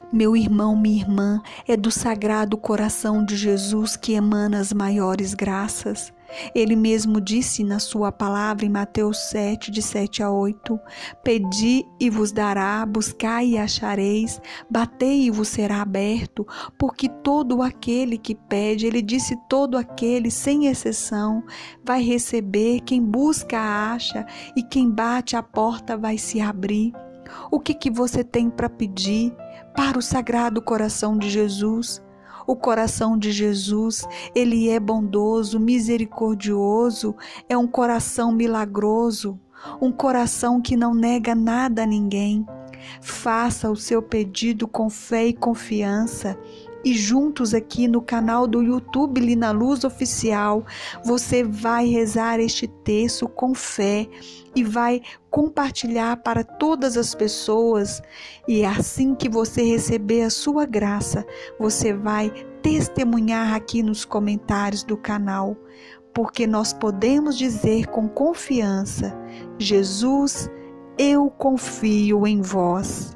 Meu irmão, minha irmã, é do Sagrado Coração de Jesus que emana as maiores graças. Ele mesmo disse na sua palavra em Mateus 7, de 7 a 8, Pedi e vos dará, buscai e achareis, batei e vos será aberto, porque todo aquele que pede, ele disse todo aquele, sem exceção, vai receber, quem busca acha, e quem bate a porta vai se abrir. O que você tem para pedir para o Sagrado Coração de Jesus? O coração de Jesus, ele é bondoso, misericordioso, é um coração milagroso, um coração que não nega nada a ninguém. Faça o seu pedido com fé e confiança. E juntos aqui no canal do YouTube Lina Luz Oficial, você vai rezar este texto com fé e vai compartilhar para todas as pessoas. E assim que você receber a sua graça, você vai testemunhar aqui nos comentários do canal, porque nós podemos dizer com confiança: Jesus, eu confio em vós.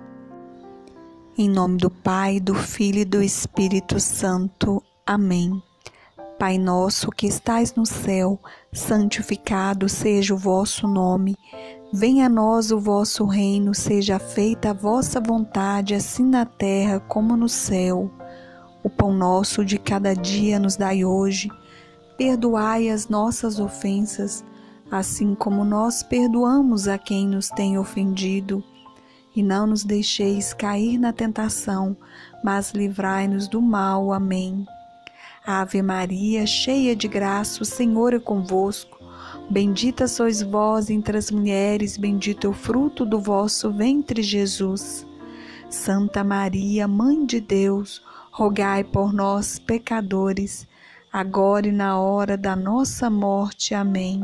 Em nome do Pai, do Filho e do Espírito Santo. Amém. Pai nosso que estais no céu, santificado seja o vosso nome. Venha a nós o vosso reino, seja feita a vossa vontade, assim na terra como no céu. O pão nosso de cada dia nos dai hoje. Perdoai as nossas ofensas, assim como nós perdoamos a quem nos tem ofendido. E não nos deixeis cair na tentação, mas livrai-nos do mal. Amém. Ave Maria, cheia de graça, o Senhor é convosco. Bendita sois vós entre as mulheres, bendito é o fruto do vosso ventre, Jesus. Santa Maria, Mãe de Deus, rogai por nós, pecadores, agora e na hora da nossa morte. Amém.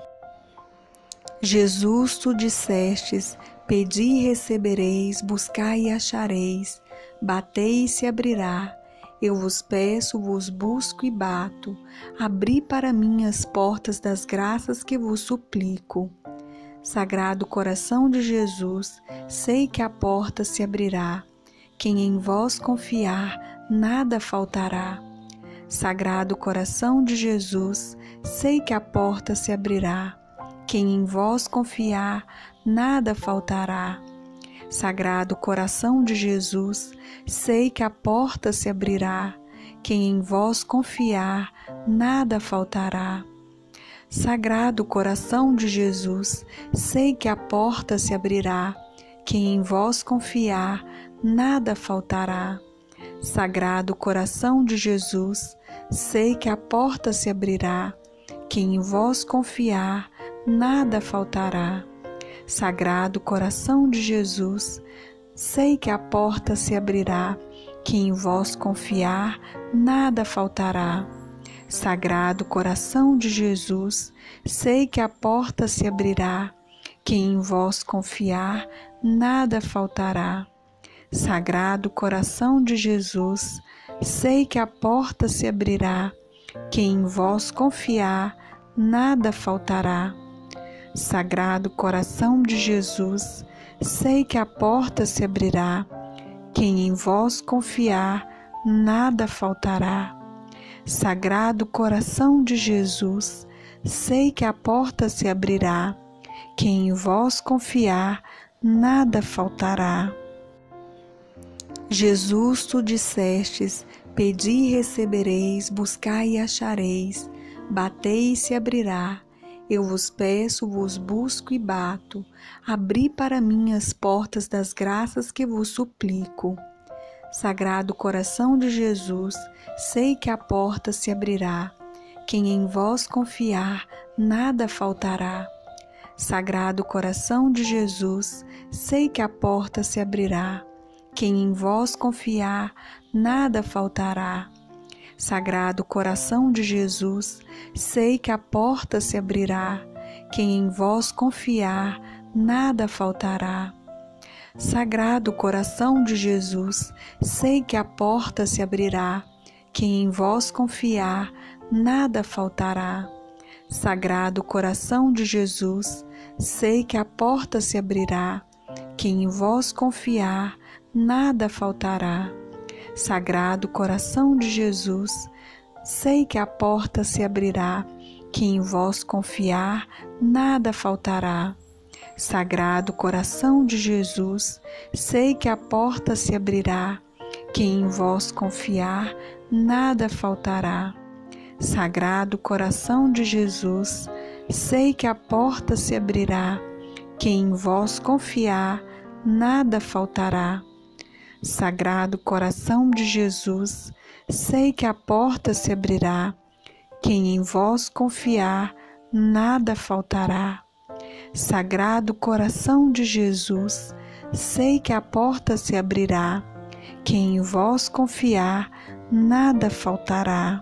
Jesus, tu dissestes: Pedi e recebereis, buscai e achareis, batei e se abrirá. Eu vos peço, vos busco e bato. Abri para mim as portas das graças que vos suplico. Sagrado Coração de Jesus, sei que a porta se abrirá. Quem em vós confiar, nada faltará. Sagrado Coração de Jesus, sei que a porta se abrirá. Quem em vós confiar, nada faltará. Sagrado Coração de Jesus, sei que a porta se abrirá. Quem em vós confiar, nada faltará. Sagrado Coração de Jesus, sei que a porta se abrirá. Quem em vós confiar, nada faltará. Sagrado Coração de Jesus, sei que a porta se abrirá. Quem em vós confiar, nada faltará. Sagrado Coração de Jesus, sei que a porta se abrirá. Quem em vós confiar, nada faltará. Sagrado Coração de Jesus, sei que a porta se abrirá. Quem em vós confiar, nada faltará. Sagrado Coração de Jesus, sei que a porta se abrirá. Quem em vós confiar, nada faltará. Sagrado Coração de Jesus, sei que a porta se abrirá. Quem em vós confiar, nada faltará. Sagrado Coração de Jesus, sei que a porta se abrirá. Quem em vós confiar, nada faltará. Jesus, tu dissestes: Pedi e recebereis, buscai e achareis, batei e se abrirá. Eu vos peço, vos busco e bato. Abri para mim as portas das graças que vos suplico. Sagrado Coração de Jesus, sei que a porta se abrirá. Quem em vós confiar, nada faltará. Sagrado Coração de Jesus, sei que a porta se abrirá. Quem em vós confiar, nada faltará. Sagrado Coração de Jesus, sei que a porta se abrirá. Quem em vós confiar, nada faltará. Sagrado Coração de Jesus, sei que a porta se abrirá. Quem em vós confiar, nada faltará. Sagrado Coração de Jesus, sei que a porta se abrirá. Quem em vós confiar, nada faltará. Sagrado coração de Jesus, sei que a porta se abrirá, que em vós confiar, nada faltará. Sagrado coração de Jesus, sei que a porta se abrirá, que em vós confiar, nada faltará. Sagrado coração de Jesus, sei que a porta se abrirá, que em vós confiar, nada faltará. Sagrado coração de Jesus, sei que a porta se abrirá, quem em vós confiar, nada faltará. Sagrado coração de Jesus, sei que a porta se abrirá, quem em vós confiar, nada faltará.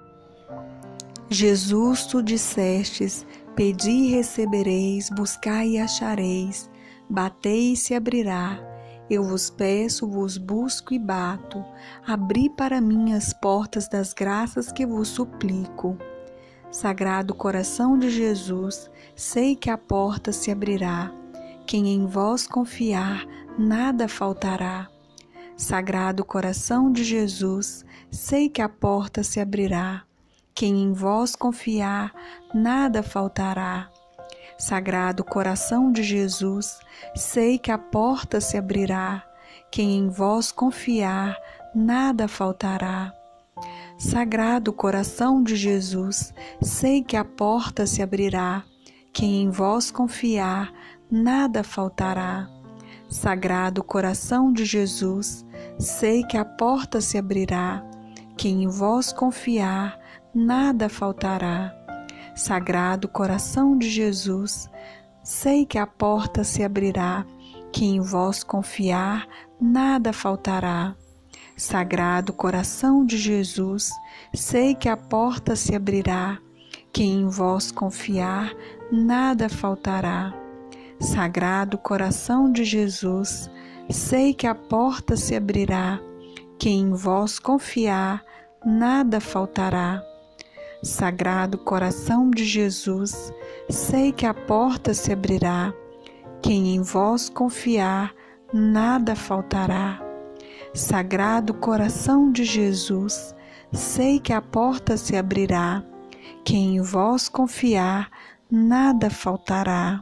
Jesus, tu dissestes, pedi e recebereis, buscai e achareis, batei e se abrirá. Eu vos peço, vos busco e bato, abri para mim as portas das graças que vos suplico. Sagrado coração de Jesus, sei que a porta se abrirá, quem em vós confiar, nada faltará. Sagrado coração de Jesus, sei que a porta se abrirá, quem em vós confiar, nada faltará. Sagrado coração de Jesus, sei que a porta se abrirá, quem em vós confiar, nada faltará. Sagrado coração de Jesus, sei que a porta se abrirá, quem em vós confiar, nada faltará. Sagrado coração de Jesus, sei que a porta se abrirá, quem em vós confiar, nada faltará. Sagrado coração de Jesus, sei que a porta se abrirá, que em vós confiar, nada faltará. Sagrado coração de Jesus, sei que a porta se abrirá, que em vós confiar, nada faltará. Sagrado coração de Jesus, sei que a porta se abrirá, que em vós confiar, nada faltará. Sagrado coração de Jesus, sei que a porta se abrirá, quem em vós confiar, nada faltará. Sagrado coração de Jesus, sei que a porta se abrirá, quem em vós confiar, nada faltará.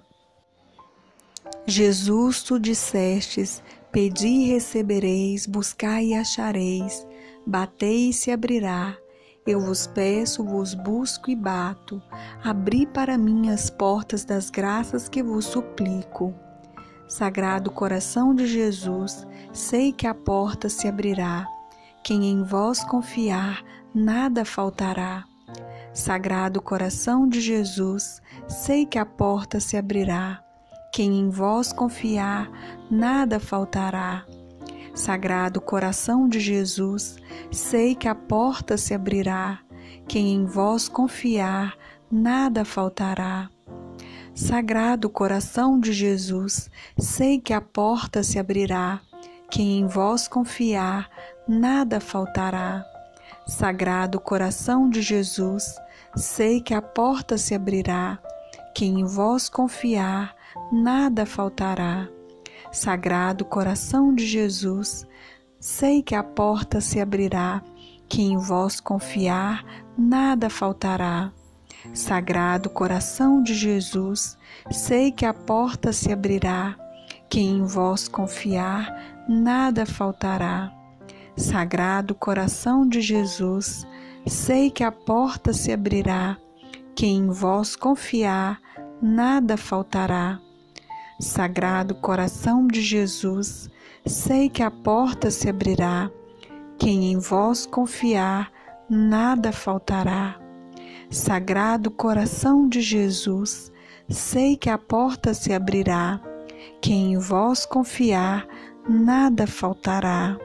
Jesus, tu dissestes, pedi e recebereis, buscai e achareis, batei e se abrirá. Eu vos peço, vos busco e bato, abri para mim as portas das graças que vos suplico. Sagrado coração de Jesus, sei que a porta se abrirá, quem em vós confiar, nada faltará. Sagrado coração de Jesus, sei que a porta se abrirá, quem em vós confiar, nada faltará. Sagrado coração de Jesus, sei que a porta se abrirá, quem em vós confiar, nada faltará. Sagrado coração de Jesus, sei que a porta se abrirá, quem em vós confiar, nada faltará. Sagrado coração de Jesus, sei que a porta se abrirá, quem em vós confiar, nada faltará. Sagrado coração de Jesus, sei que a porta se abrirá, quem em vós confiar, nada faltará. Sagrado coração de Jesus, sei que a porta se abrirá, quem em vós confiar, nada faltará. Sagrado coração de Jesus, sei que a porta se abrirá, quem em vós confiar, nada faltará. Sagrado coração de Jesus, sei que a porta se abrirá, quem em vós confiar, nada faltará. Sagrado coração de Jesus, sei que a porta se abrirá, quem em vós confiar, nada faltará.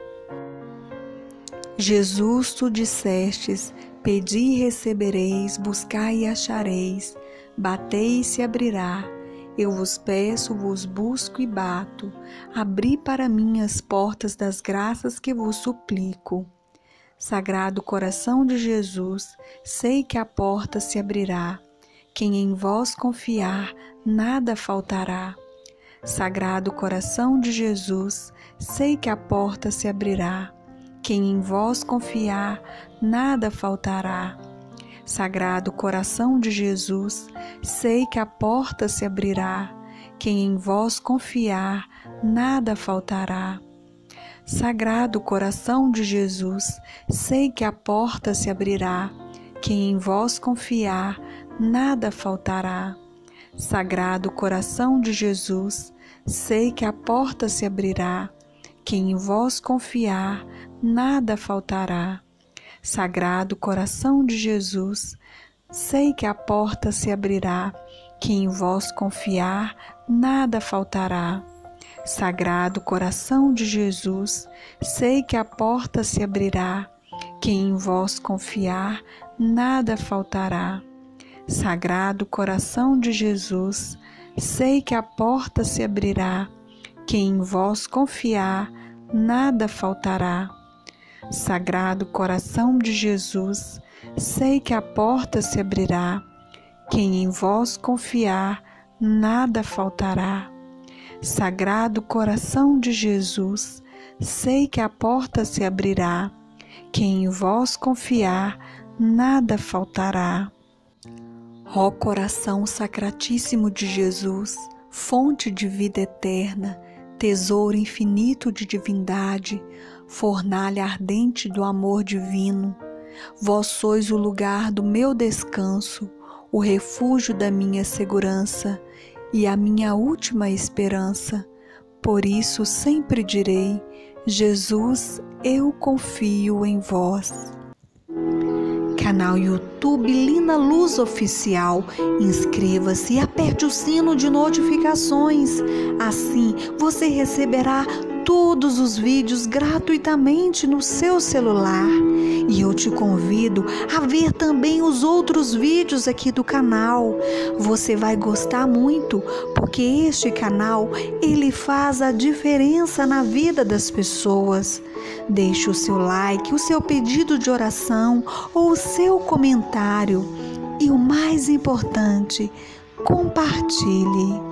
Jesus, tu dissestes, pedi e recebereis, buscai e achareis, batei e se abrirá. Eu vos peço, vos busco e bato, abri para mim as portas das graças que vos suplico. Sagrado coração de Jesus, sei que a porta se abrirá, quem em vós confiar, nada faltará. Sagrado coração de Jesus, sei que a porta se abrirá. Quem em vós confiar, nada faltará. Sagrado coração de Jesus, sei que a porta se abrirá. Quem em vós confiar, nada faltará. Sagrado coração de Jesus, sei que a porta se abrirá. Quem em vós confiar, nada faltará. Sagrado coração de Jesus, sei que a porta se abrirá. Quem em vós confiar, nada faltará. Sagrado coração de Jesus, sei que a porta se abrirá. Quem em vós confiar, nada faltará. Sagrado coração de Jesus, sei que a porta se abrirá. Quem em vós confiar, nada faltará. Sagrado coração de Jesus, sei que a porta se abrirá. Quem em vós confiar, nada faltará. Sagrado coração de Jesus, sei que a porta se abrirá. Quem em vós confiar, nada faltará. Sagrado coração de Jesus, sei que a porta se abrirá. Quem em vós confiar, nada faltará. Ó coração sacratíssimo de Jesus, fonte de vida eterna, tesouro infinito de divindade, fornalha ardente do amor divino, vós sois o lugar do meu descanso, o refúgio da minha segurança e a minha última esperança. Por isso sempre direi: Jesus, eu confio em vós. Canal YouTube Lina Luz Oficial. Inscreva-se e aperte o sino de notificações. Assim você receberá todos os vídeos gratuitamente no seu celular. E eu te convido a ver também os outros vídeos aqui do canal. Você vai gostar muito, porque este canal, ele faz a diferença na vida das pessoas. Deixe o seu like, o seu pedido de oração ou o seu comentário. E o mais importante, compartilhe.